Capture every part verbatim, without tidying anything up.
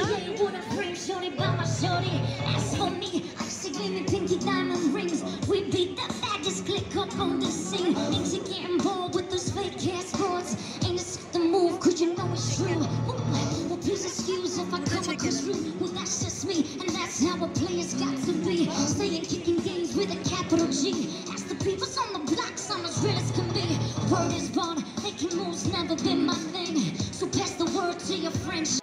yeah, what a frame, shorty by my shorty. As for me, I see gleaming pinky diamond rings. We beat the faggots, click up on the scene. Ain't you getting bored with those fake ass sports? Ain't this the move, cause you know it's true. Well, please excuse if I come across rude. Well, that's just me, and that's how a player's got to be. Staying kicking games with a capital G. Ask the peoples on the block, some as real as can be. Word is born, making moves never been my thing. So pass the word to your friends.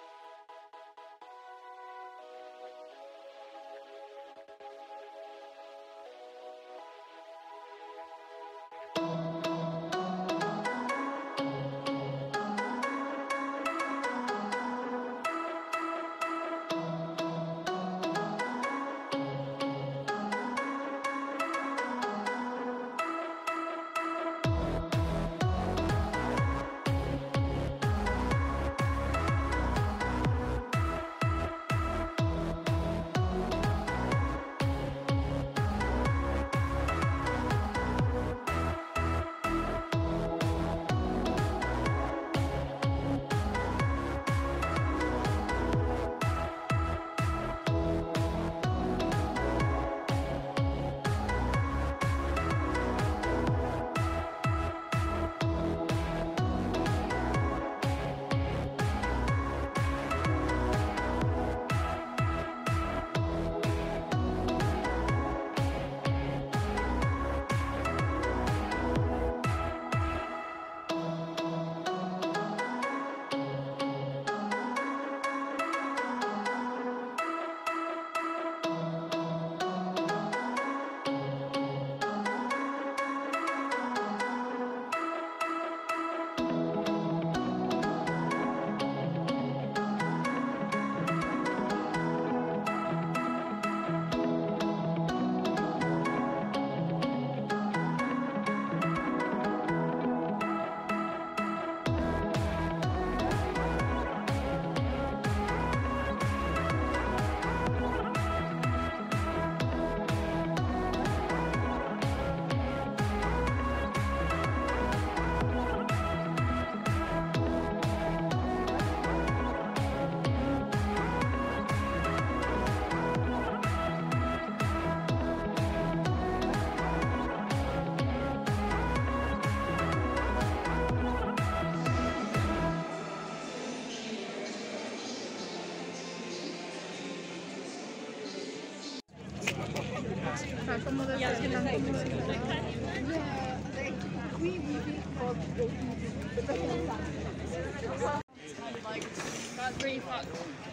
Como de yeah, like, we really got really fucked.